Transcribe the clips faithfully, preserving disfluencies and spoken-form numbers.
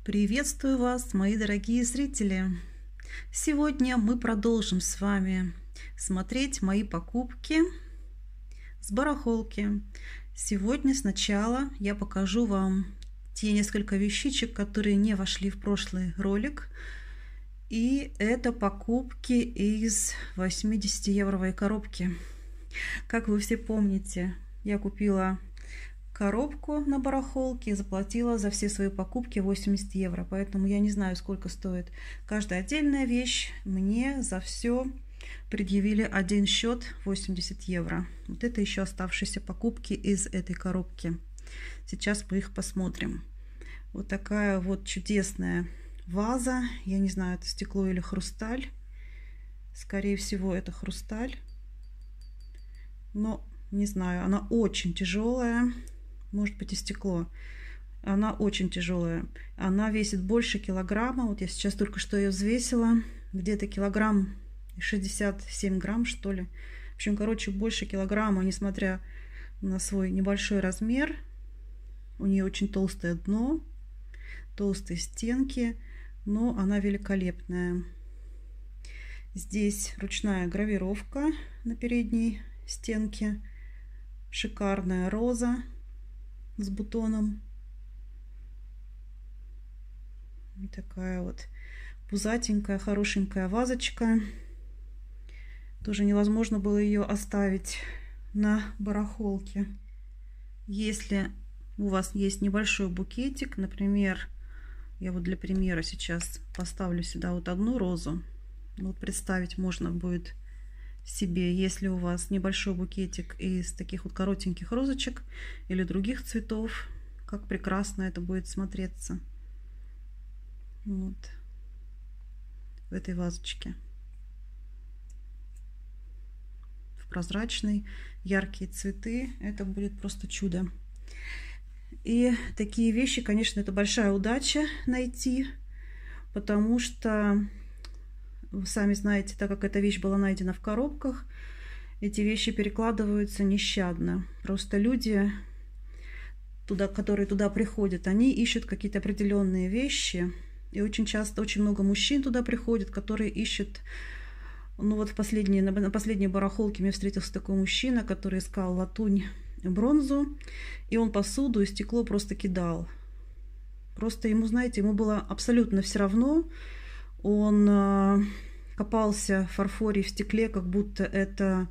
Приветствую вас, мои дорогие зрители! Сегодня мы продолжим с вами смотреть мои покупки с барахолки. Сегодня сначала я покажу вам те несколько вещичек, которые не вошли в прошлый ролик. И это покупки из восьмидесятиевровой коробки. Как вы все помните, я купила коробку на барахолке и заплатила за все свои покупки восемьдесят евро. Поэтому я не знаю, сколько стоит каждая отдельная вещь. Мне за все предъявили один счет восемьдесят евро. Вот это еще оставшиеся покупки из этой коробки. Сейчас мы их посмотрим. Вот такая вот чудесная ваза. Я не знаю, это стекло или хрусталь. Скорее всего, это хрусталь. Но не знаю, она очень тяжелая. Может быть, и стекло. Она очень тяжелая. Она весит больше килограмма. Вот я сейчас только что ее взвесила. Где-то килограмм шестьдесят семь грамм, что ли. В общем, короче, больше килограмма, несмотря на свой небольшой размер. У нее очень толстое дно, толстые стенки, но она великолепная. Здесь ручная гравировка на передней стенке. Шикарная роза с бутоном. И такая вот пузатенькая, хорошенькая вазочка. Тоже невозможно было ее оставить на барахолке. Если у вас есть небольшой букетик, например, я вот для примера сейчас поставлю сюда вот одну розу. Вот представить можно будет себе, если у вас небольшой букетик из таких вот коротеньких розочек или других цветов, как прекрасно это будет смотреться вот в этой вазочке. В прозрачной, яркие цветы. Это будет просто чудо. И такие вещи, конечно, это большая удача найти, потому что вы сами знаете, так как эта вещь была найдена в коробках, эти вещи перекладываются нещадно. Просто люди, туда, которые туда приходят, они ищут какие-то определенные вещи. И очень часто, очень много мужчин туда приходят, которые ищут. Ну вот в последней, на, на последней барахолке мне встретился такой мужчина, который искал латунь, бронзу. И он посуду и стекло просто кидал. Просто ему, знаете, ему было абсолютно все равно. Он э, копался в фарфоре, в стекле, как будто это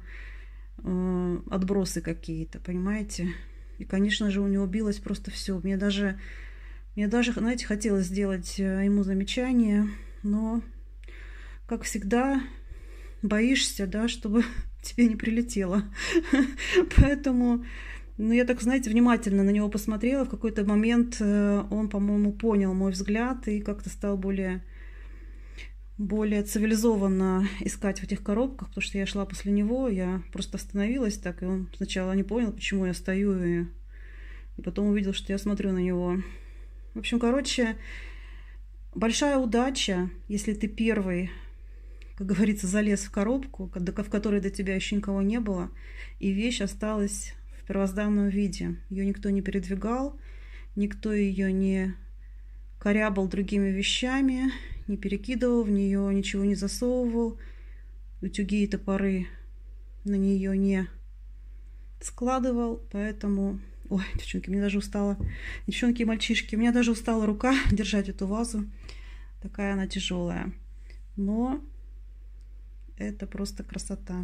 э, отбросы какие-то, понимаете? И, конечно же, у него билось просто все. Мне даже, мне даже, знаете, хотелось сделать ему замечание, но, как всегда, боишься, да, чтобы тебе не прилетело. Поэтому, ну, я так, знаете, внимательно на него посмотрела. В какой-то момент он, по-моему, понял мой взгляд и как-то стал более... более цивилизованно искать в этих коробках, потому что я шла после него, я просто остановилась так, и он сначала не понял, почему я стою, и, и потом увидел, что я смотрю на него. В общем, короче, большая удача, если ты первый, как говорится, залез в коробку, в которой до тебя еще никого не было, и вещь осталась в первозданном виде. Ее никто не передвигал, никто ее не корябал другими вещами, не перекидывал в нее, ничего не засовывал, утюги и топоры на нее не складывал, поэтому, ой, девчонки, мне даже устала, девчонки и мальчишки, у меня даже устала рука держать эту вазу, такая она тяжелая, но это просто красота,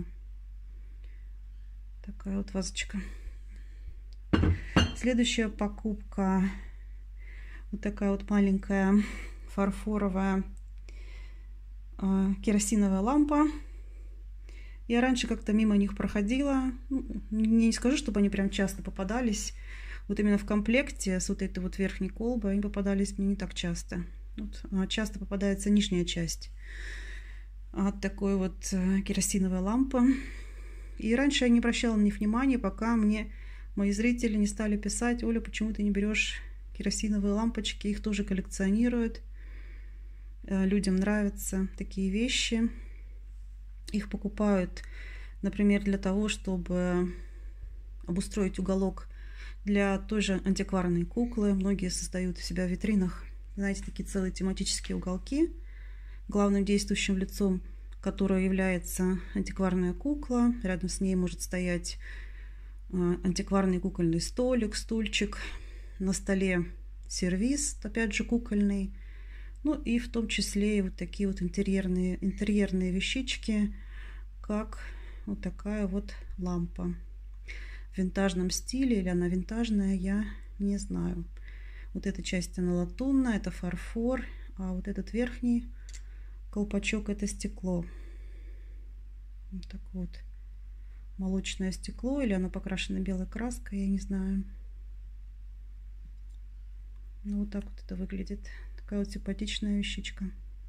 такая вот вазочка. Следующая покупка, вот такая вот маленькая фарфоровая э, керосиновая лампа. Я раньше как-то мимо них проходила. Ну, не скажу, чтобы они прям часто попадались. Вот именно в комплекте с вот этой вот верхней колбой они попадались мне не так часто. Вот, а часто попадается нижняя часть от такой вот э, керосиновой лампы. И раньше я не обращала на них внимания, пока мне мои зрители не стали писать: Оля, почему ты не берешь керосиновые лампочки? Их тоже коллекционируют. Людям нравятся такие вещи. Их покупают, например, для того, чтобы обустроить уголок для той же антикварной куклы. Многие создают у себя в витринах знаете, такие целые тематические уголки. Главным действующим лицом, которое является антикварная кукла. Рядом с ней может стоять антикварный кукольный столик, стульчик. На столе сервиз, опять же, кукольный. Ну и в том числе и вот такие вот интерьерные, интерьерные вещички, как вот такая вот лампа. В винтажном стиле, или она винтажная, я не знаю. Вот эта часть она латунная, это фарфор, а вот этот верхний колпачок это стекло. Вот так вот. Молочное стекло, или оно покрашено белой краской, я не знаю. Ну вот так вот это выглядит. Такая вот симпатичная вещичка.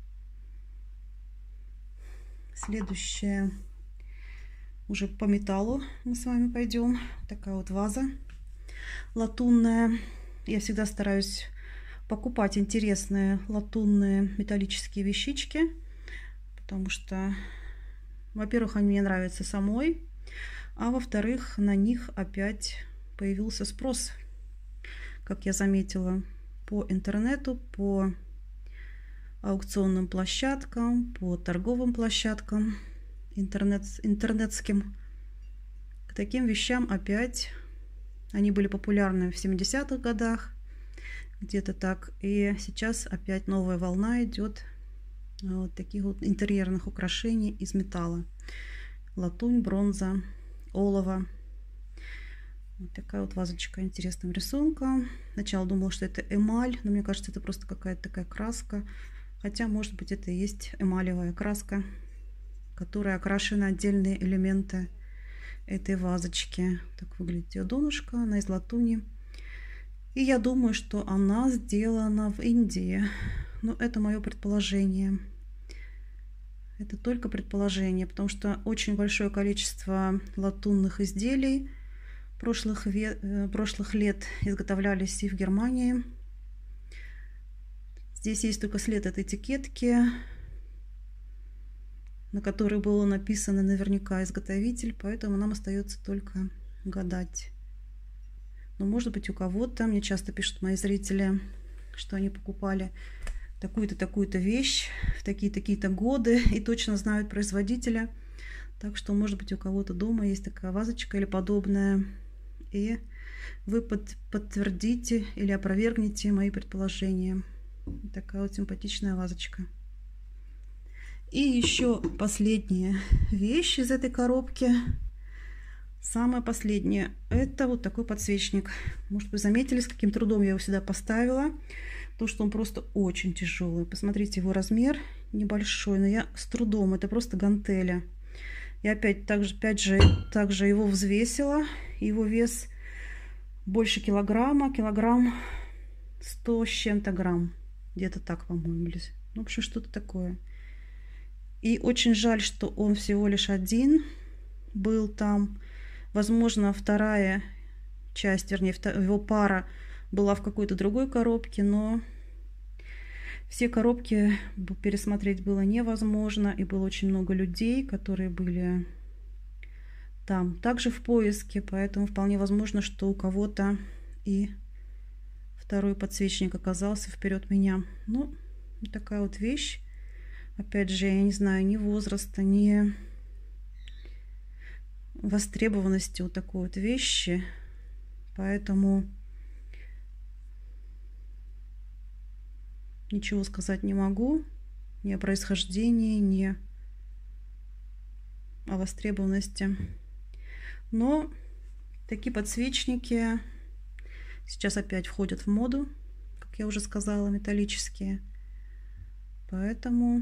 Следующая. Уже по металлу мы с вами пойдем. Такая вот ваза латунная. Я всегда стараюсь покупать интересные латунные металлические вещички, потому что, во-первых, они мне нравятся самой, а во-вторых, на них опять появился спрос, как я заметила, по интернету, по аукционным площадкам, по торговым площадкам интернет, интернетским. К таким вещам опять они были популярны в семидесятых годах, где-то так. И сейчас опять новая волна идет вот таких вот интерьерных украшений из металла. Латунь, бронза, олово. Вот такая вот вазочка интересным рисунком. Сначала думала, что это эмаль, но мне кажется, это просто какая-то такая краска. Хотя, может быть, это и есть эмалевая краска, которая окрашена отдельные элементы этой вазочки. Так выглядит ее донышко, она из латуни. И я думаю, что она сделана в Индии. Но это мое предположение. Это только предположение, потому что очень большое количество латунных изделий прошлых, прошлых лет изготовлялись и в Германии. Здесь есть только след от этикетки, на которой было написано наверняка изготовитель, поэтому нам остается только гадать. Но может быть у кого-то, мне часто пишут мои зрители, что они покупали такую-то, такую-то вещь в такие-такие-то годы и точно знают производителя. Так что, может быть, у кого-то дома есть такая вазочка или подобная, и вы под, подтвердите или опровергнете мои предположения. Такая вот симпатичная вазочка. И еще последняя вещь из этой коробки. Самое последнее. Это вот такой подсвечник. Может, вы заметили, с каким трудом я его сюда поставила. То, что он просто очень тяжелый. Посмотрите, его размер небольшой, но я с трудом. Это просто гантеля. Я опять также, опять же, также его взвесила. Его вес больше килограмма. Килограмм сто с чем-то грамм. Где-то так, по-моему. Ну, в общем, что-то такое. И очень жаль, что он всего лишь один был там. Возможно, вторая часть, вернее, его пара была в какой-то другой коробке, но все коробки пересмотреть было невозможно. И было очень много людей, которые были там также в поиске. Поэтому вполне возможно, что у кого-то и второй подсвечник оказался вперед меня. Ну, такая вот вещь. Опять же, я не знаю ни возраста, ни востребованности у такой вот вещи. Поэтому ничего сказать не могу. Ни о происхождении, ни о востребованности. Но такие подсвечники сейчас опять входят в моду, как я уже сказала, металлические. Поэтому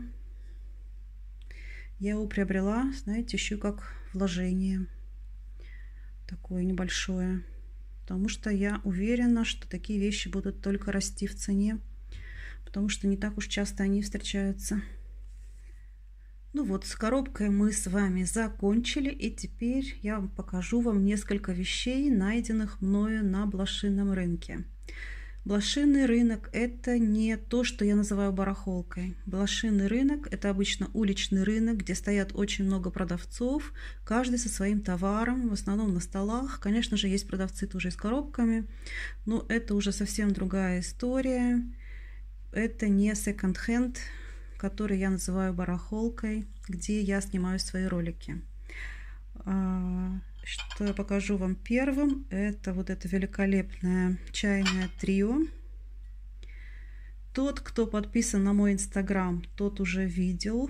я его приобрела, знаете, еще как вложение такое небольшое. Потому что я уверена, что такие вещи будут только расти в цене. Потому что не так уж часто они встречаются. Ну вот, с коробкой мы с вами закончили. И теперь я вам покажу вам несколько вещей, найденных мною на блошином рынке. Блошиный рынок – это не то, что я называю барахолкой. Блошиный рынок – это обычно уличный рынок, где стоят очень много продавцов, каждый со своим товаром, в основном на столах. Конечно же, есть продавцы тоже и с коробками, но это уже совсем другая история. это не секонд-хенд, который я называю барахолкой, где я снимаю свои ролики. Что я покажу вам первым, это вот это великолепное чайное трио. Тот, кто подписан на мой инстаграм, тот уже видел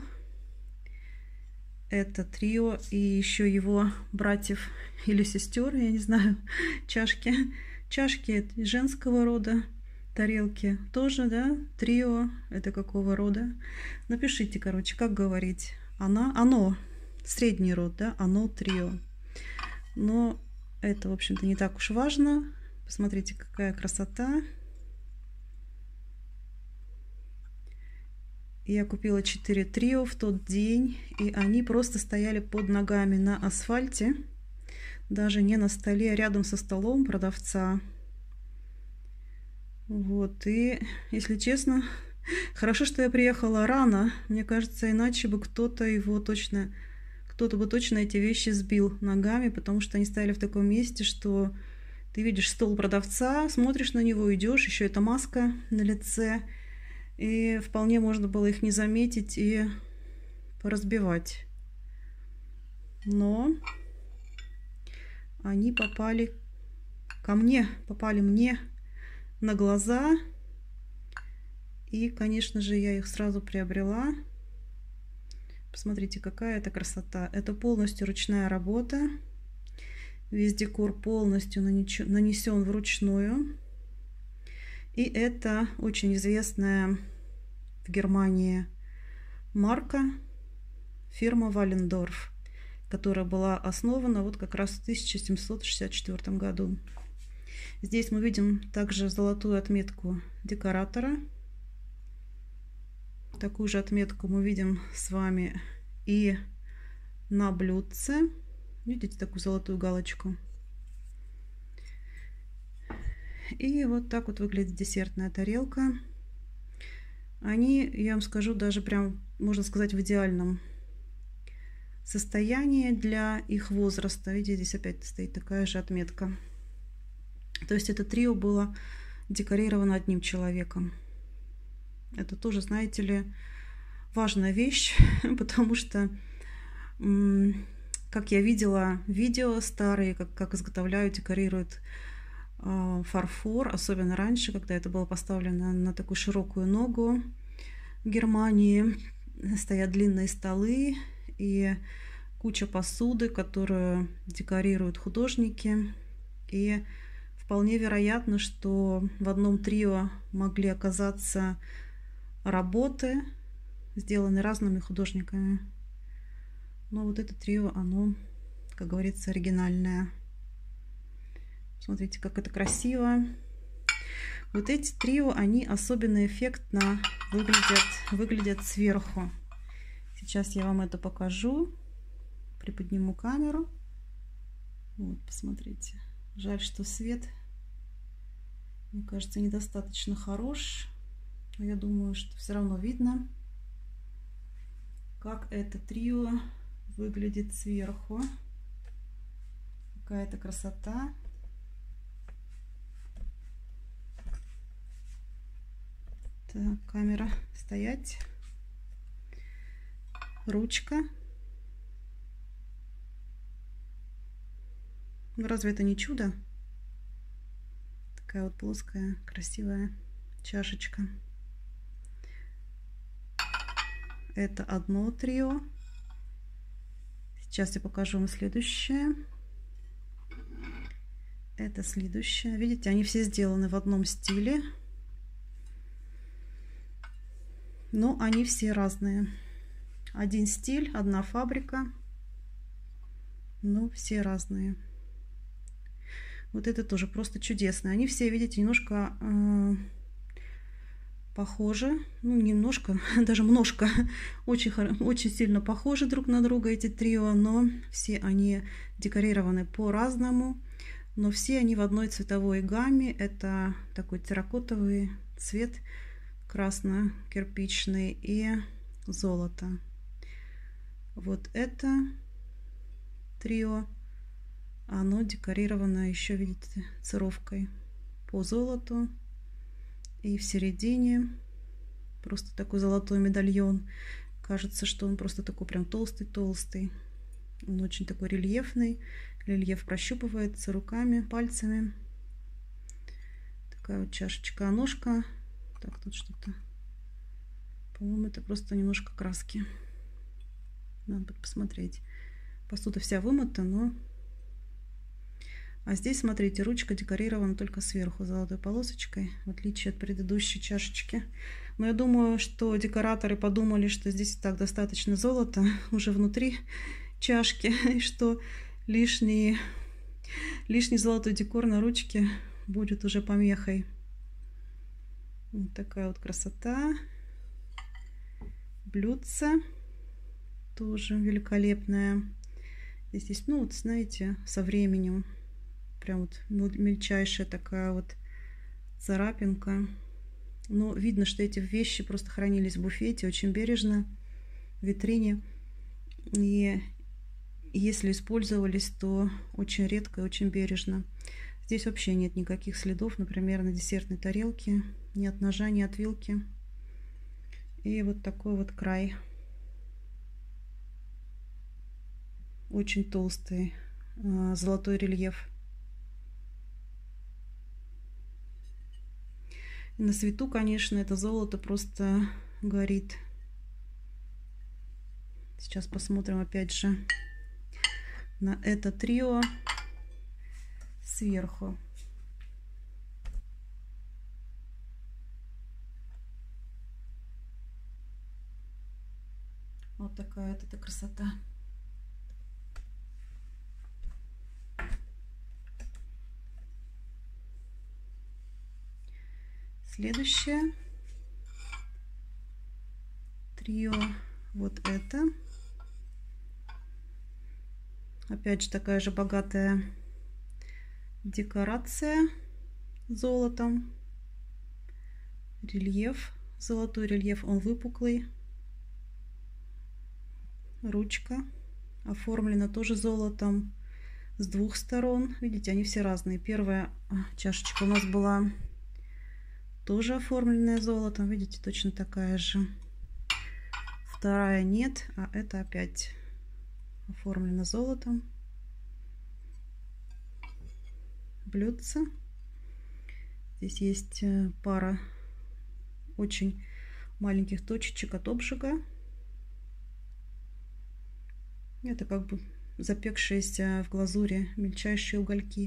это трио и еще его братьев или сестер, я не знаю, чашки. Чашки женского рода, тарелки тоже, да, трио, это какого рода? Напишите, короче, как говорить. Она, оно, средний род, да, оно трио. Но это, в общем-то, не так уж важно. Посмотрите, какая красота. Я купила четыре трио в тот день, и они просто стояли под ногами на асфальте, даже не на столе, а рядом со столом продавца. Вот, и, если честно, хорошо, что я приехала рано. Мне кажется, иначе бы кто-то его точно, кто-то бы точно эти вещи сбил ногами, потому что они стояли в таком месте, что ты видишь стол продавца, смотришь на него, идешь, еще эта маска на лице. И вполне можно было их не заметить и поразбивать. Но они попали ко мне, попали мне на глаза. И, конечно же, я их сразу приобрела. Посмотрите, какая это красота. Это полностью ручная работа. Весь декор полностью нанесен вручную. И это очень известная в Германии марка, фирма Валлендорф, которая была основана вот как раз в тысяча семьсот шестьдесят четвёртом году. Здесь мы видим также золотую отметку декоратора. Такую же отметку мы видим с вами и на блюдце. Видите такую золотую галочку? И вот так вот выглядит десертная тарелка. Они, я вам скажу, даже прям, можно сказать, в идеальном состоянии для их возраста. Видите, здесь опять стоит такая же отметка. То есть это трио было декорировано одним человеком. Это тоже, знаете ли, важная вещь, потому что, как я видела видео старые, как, как изготовляют, декорируют фарфор, особенно раньше, когда это было поставлено на такую широкую ногу. В Германии стоят длинные столы и куча посуды, которую декорируют художники. И вполне вероятно, что в одном трио могли оказаться работы, сделанные разными художниками. Но вот это трио, оно, как говорится, оригинальное. Смотрите, как это красиво. Вот эти трио, они особенно эффектно выглядят, выглядят сверху. Сейчас я вам это покажу. Приподниму камеру. Вот, посмотрите. Жаль, что свет, мне кажется, недостаточно хорош. Но я думаю, что все равно видно, как это трио выглядит сверху. Какая-то красота. Так, камера стоять. Ручка. Ну, разве это не чудо? Такая вот плоская, красивая чашечка. Это одно трио. Сейчас я покажу вам следующее. Это следующее. Видите, они все сделаны в одном стиле. Но они все разные. Один стиль, одна фабрика. Но все разные. Вот это тоже просто чудесно. Они все, видите, немножко э, похожи. Ну, немножко, даже множко. Очень, очень сильно похожи друг на друга эти трио. Но все они декорированы по-разному. Но все они в одной цветовой гамме. Это такой терракотовый цвет, красно-кирпичный и золото. Вот это трио, оно декорировано еще, видите, цировкой по золоту. И в середине Просто такой золотой медальон. Кажется, что он просто такой прям толстый-толстый. Он очень такой рельефный. Рельеф прощупывается руками, пальцами. Такая вот чашечка, а ножка. Так, тут что-то. По-моему, это просто немножко краски. Надо посмотреть. Посуда вся вымыта, но... А здесь, смотрите, ручка декорирована только сверху золотой полосочкой, в отличие от предыдущей чашечки. Но я думаю, что декораторы подумали, что здесь и так достаточно золота уже внутри чашки, и что лишний, лишний золотой декор на ручке будет уже помехой. Вот такая вот красота. Блюдце тоже великолепное. Здесь есть, ну вот знаете, со временем прям вот мельчайшая такая вот царапинка. Но видно, что эти вещи просто хранились в буфете очень бережно, в витрине. И если использовались, то очень редко и очень бережно. Здесь вообще нет никаких следов, например, на десертной тарелке, ни от ножа, ни от вилки. И вот такой вот край. Очень толстый золотой рельеф. И на свету, конечно, это золото просто горит. Сейчас посмотрим опять же на это трио сверху. Вот такая вот эта красота. Следующее трио, вот это. Опять же такая же богатая декорация золотом. Рельеф, золотой рельеф, он выпуклый. Ручка оформлена тоже золотом с двух сторон. Видите, они все разные. Первая чашечка у нас была тоже оформленная золотом. Видите, точно такая же. Вторая нет, а это опять оформлено золотом. Блюдце. Здесь есть пара очень маленьких точечек от обжига. Это как бы запекшиеся в глазури мельчайшие угольки.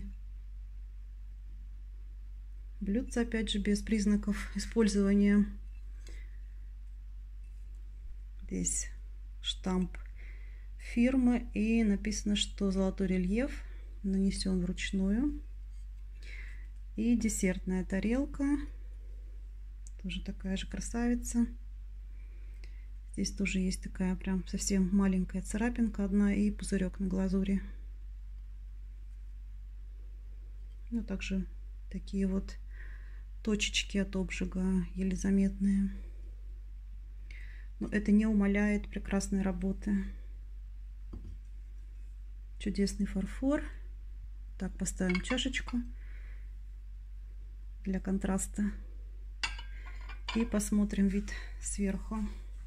Блюдце, опять же, без признаков использования. Здесь штамп фирмы и написано, что золотой рельеф нанесен вручную. И десертная тарелка. Тоже такая же красавица. Здесь тоже есть такая прям совсем маленькая царапинка одна и пузырек на глазури. Ну, также такие вот точечки от обжига, еле заметные. Но это не умаляет прекрасной работы. Чудесный фарфор. Так, поставим чашечку для контраста. И посмотрим вид сверху.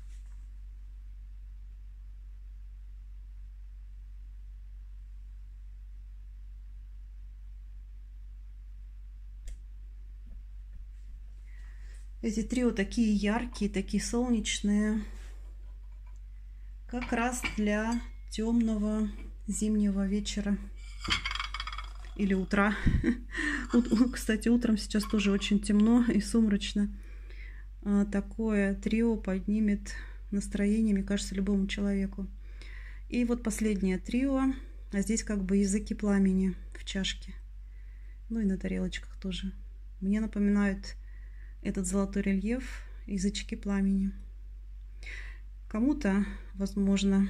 Эти трио такие яркие, такие солнечные. Как раз для темного зимнего вечера или утра. Кстати, утром сейчас тоже очень темно и сумрачно. Такое трио поднимет настроение, мне кажется, любому человеку. И вот последнее трио. А здесь как бы языки пламени в чашке. Ну и на тарелочках тоже. Мне напоминают этот золотой рельеф язычки пламени. Кому-то, возможно,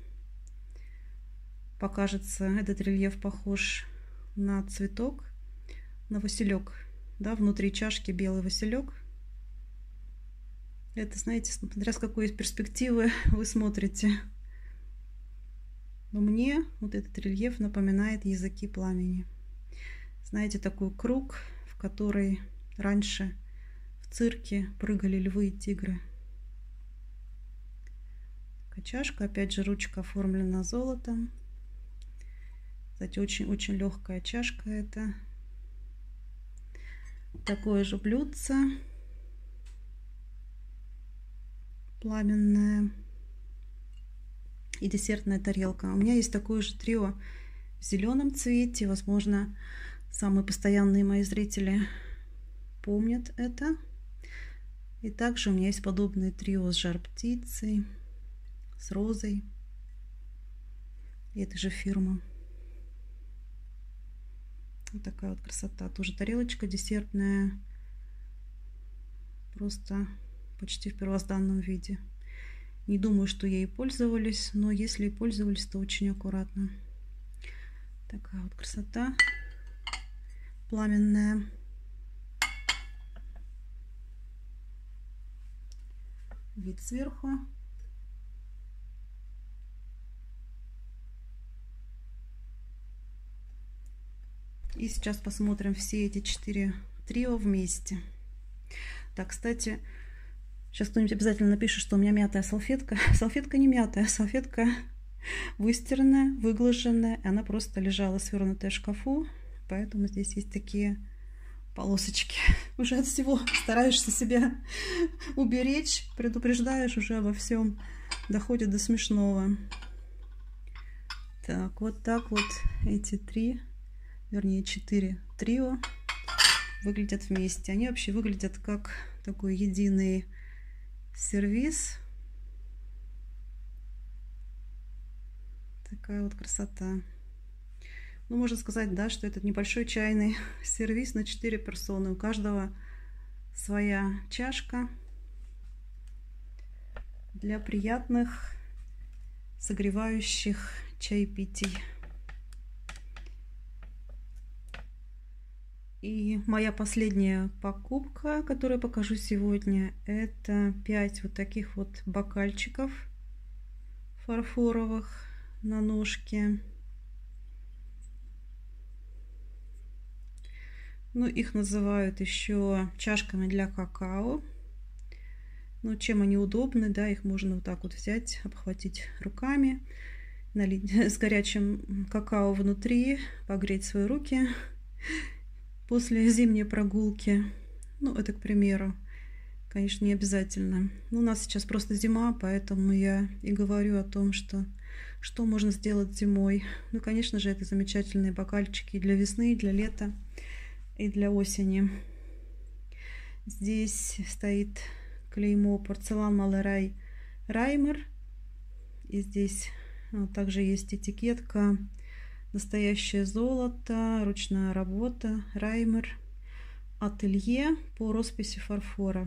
покажется этот рельеф похож на цветок, на василек. Да, внутри чашки белый василек. Это, знаете, смотря с какой перспективы вы смотрите. Но мне вот этот рельеф напоминает языки пламени. Знаете, такой круг, в который раньше в цирке прыгали львы и тигры. Такая чашка. Опять же, ручка оформлена золотом. Кстати, очень-очень легкая чашка это. Такое же блюдце. Пламенная. И десертная тарелка. У меня есть такое же трио в зеленом цвете. Возможно, самые постоянные мои зрители помнят это. И также у меня есть подобное трио с жар-птицей, с розой. И этой же фирмы. Вот такая вот красота. Тоже тарелочка десертная. Просто почти в первозданном виде. Не думаю, что ей пользовались, но если и пользовались, то очень аккуратно. Такая вот красота пламенная. Вид сверху. И сейчас посмотрим все эти четыре трио вместе. Так, кстати, сейчас кто-нибудь обязательно напишет, что у меня мятая салфетка. Салфетка не мятая, салфетка выстиранная, выглаженная. Она просто лежала свернутая в шкафу, поэтому здесь есть такие полосочки. Уже от всего стараешься себя уберечь, предупреждаешь, уже обо всем доходит до смешного. Так, вот так вот эти три, вернее четыре трио выглядят вместе. Они вообще выглядят как такой единый сервиз. Такая вот красота. Ну, можно сказать, да, что это небольшой чайный сервиз на четыре персоны. У каждого своя чашка для приятных, согревающих чаепитий. И моя последняя покупка, которую покажу сегодня, это пять вот таких вот бокальчиков фарфоровых на ножке. Ну, их называют еще чашками для какао. Ну, чем они удобны, да, их можно вот так вот взять, обхватить руками, налить с горячим какао внутри, погреть свои руки после зимней прогулки. Ну, это, к примеру, конечно, не обязательно. Но у нас сейчас просто зима, поэтому я и говорю о том, что что можно сделать зимой. Ну, конечно же, это замечательные бокальчики для весны, для лета и для осени. Здесь стоит клеймо «Порцелан Малерай Раймер». И здесь ну, также есть этикетка «Настоящее золото, ручная работа, Раймер, ателье по росписи фарфора».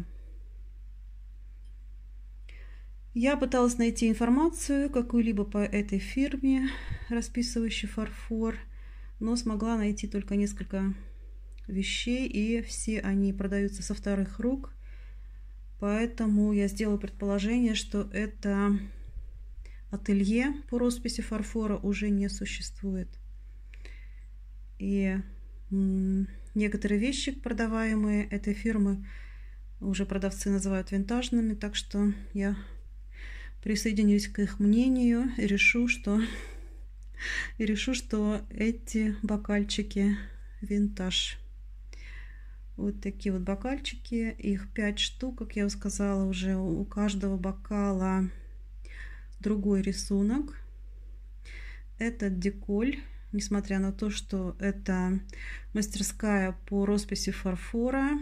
Я пыталась найти информацию какую-либо по этой фирме, расписывающей фарфор, но смогла найти только несколько вещей, и все они продаются со вторых рук. Поэтому я сделала предположение, что это ателье по росписи фарфора уже не существует. И некоторые вещи, продаваемые этой фирмы, уже продавцы называют винтажными, так что я присоединюсь к их мнению и решу, что, и решу, что эти бокальчики винтаж. Вот такие вот бокальчики, их пять штук, как я сказала, уже у каждого бокала другой рисунок. Этот деколь, несмотря на то, что это мастерская по росписи фарфора,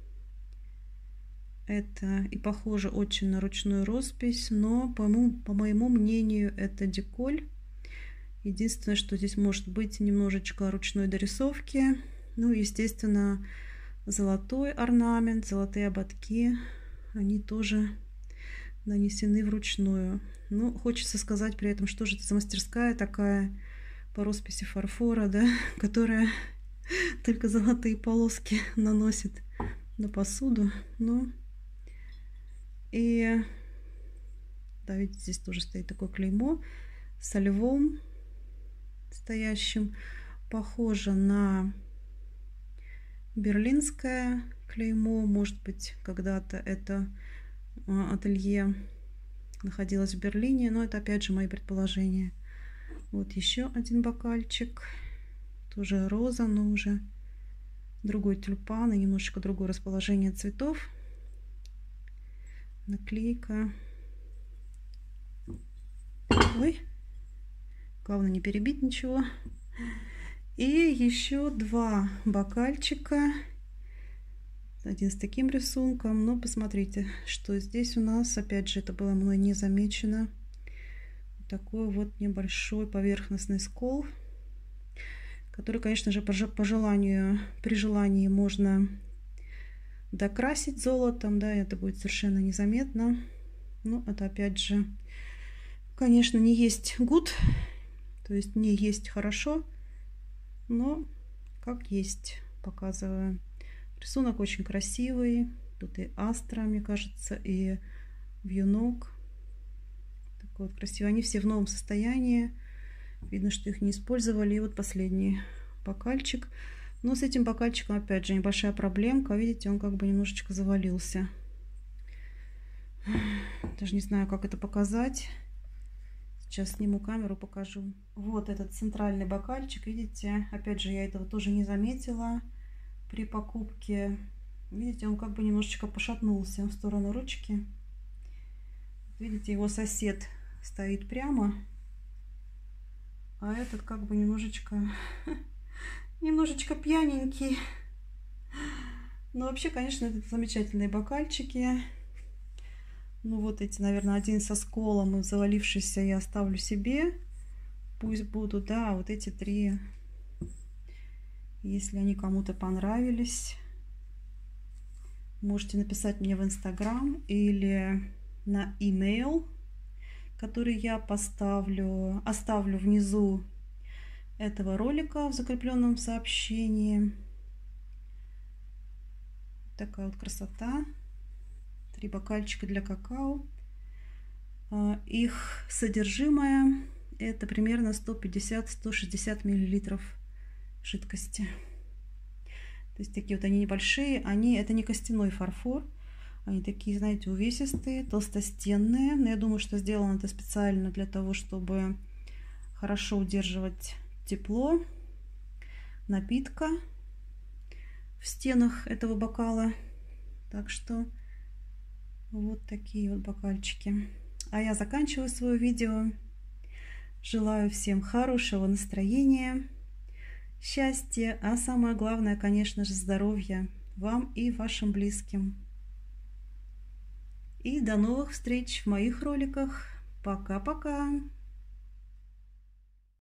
это и похоже очень на ручную роспись, но по моему, по моему мнению это деколь. Единственное, что здесь может быть немножечко ручной дорисовки, ну естественно золотой орнамент, золотые ободки, они тоже нанесены вручную. Ну, хочется сказать при этом, что же это за мастерская такая по росписи фарфора, да, которая только золотые полоски наносит на посуду. Ну, и да, видите, здесь тоже стоит такое клеймо со львом стоящим. Похоже на берлинское клеймо. Может быть, когда-то это ателье находилась в Берлине, но это опять же мои предположения. Вот еще один бокальчик, тоже роза, но уже другой тюльпан и немножечко другое расположение цветов. Наклейка. Ой, главное не перебить ничего. И еще два бокальчика. Один с таким рисунком. Но посмотрите, что здесь у нас. Опять же, это было мной не замечено. Такой вот небольшой поверхностный скол, который, конечно же, по желанию, при желании можно докрасить золотом, да, это будет совершенно незаметно. Но это, опять же, конечно, не есть good, то есть не есть хорошо, но как есть, показываю. Рисунок очень красивый. Тут и астра, мне кажется, и вьюнок. Такой вот красивый. Они все в новом состоянии. Видно, что их не использовали. И вот последний бокальчик. Но с этим бокальчиком, опять же, небольшая проблемка. Видите, он как бы немножечко завалился. Даже не знаю, как это показать. Сейчас сниму камеру, покажу. Вот этот центральный бокальчик. Видите, опять же, я этого тоже не заметила при покупке. Видите, он как бы немножечко пошатнулся в сторону ручки. Видите, его сосед стоит прямо, а этот как бы немножечко немножечко пьяненький. Но вообще, конечно, это замечательные бокальчики. Ну вот эти, наверное, один со сколом и завалившийся я оставлю себе. Пусть будут, да, вот эти три, если они кому-то понравились, можете написать мне в Инстаграм или на имейл, который я поставлю, оставлю внизу этого ролика в закрепленном сообщении. Такая вот красота. Три бокальчика для какао. Их содержимое это примерно сто пятьдесят — сто шестьдесят миллилитров жидкости. То есть такие вот они небольшие. Они, это не костяной фарфор. Они такие, знаете, увесистые, толстостенные. Но я думаю, что сделано это специально для того, чтобы хорошо удерживать тепло напитка в стенах этого бокала. Так что вот такие вот бокальчики. А я заканчиваю свое видео. Желаю всем хорошего настроения, счастья, а самое главное, конечно же, здоровья вам и вашим близким. И до новых встреч в моих роликах. Пока-пока!